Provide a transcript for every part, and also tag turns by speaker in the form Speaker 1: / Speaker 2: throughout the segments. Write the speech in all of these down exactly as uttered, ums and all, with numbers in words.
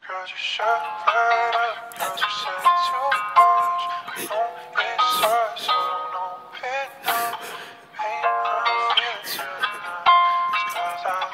Speaker 1: Girl, you shut right up, girl, you said too much. Don't be sorry, so don't open up. Ain't no feeling tonight, cause I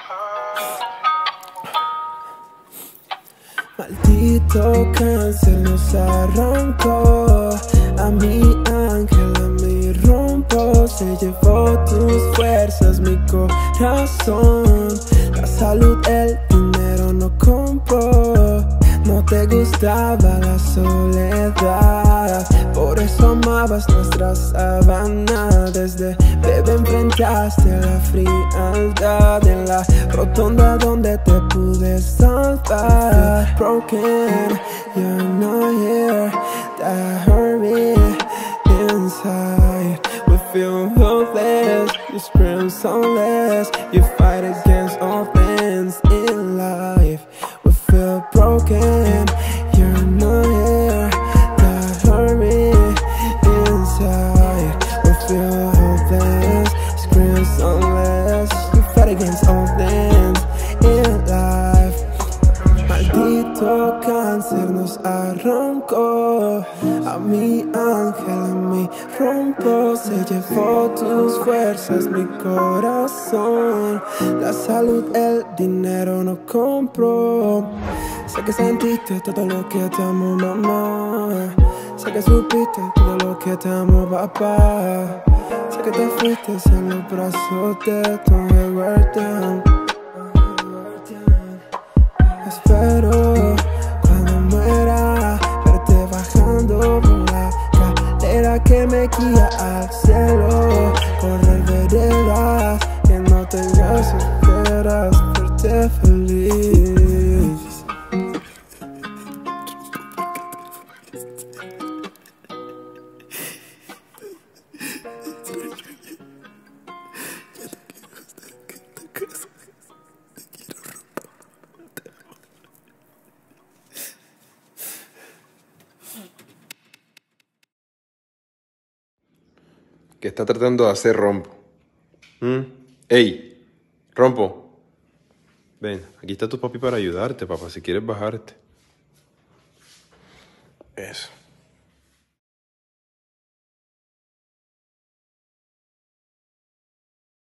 Speaker 1: love you.
Speaker 2: Maldito cáncer nos arrancó. A mi ángel, a mi rompo. Se llevó tus fuerzas, mi corazón. La salud, el dinero no compró. No te gustaba la soledad, por eso amabas nuestra sabana. Desde bebé enfrentaste la frialdad, en la rotonda donde te pude salvar. Broken, you're not here, that hurt me inside. We feel hopeless, you scream soulless. You fight against all things in life. We feel broken, you're not here, that hurt me inside. We feel hopeless, scream soulless. You fight against all things in life. Maldito cáncer nos arrancó. A mi ángel, a mi rompo. Se llevó tus fuerzas, mi corazón. La salud, el dinero no compró. Sé que sentiste todo lo que te amo, mamá. Sé que supiste todo lo que te amo, papá. Sé que te fuiste en los brazos de tu guardián. Espero cuando muera verte bajando por la escalera que me guía al cielo. Correr veredas que no tengas esperas, verte feliz.
Speaker 3: ¿Qué está tratando de hacer Rompo? ¿Mm? ¡Ey! ¡Rompo! Ven, aquí está tu papi para ayudarte, papá, si quieres bajarte. Eso.